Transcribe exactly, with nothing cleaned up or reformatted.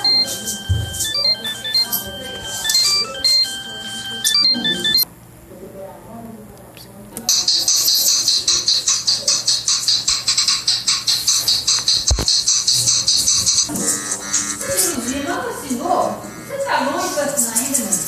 Não assinou? Você tá longe para assinar ainda, meu?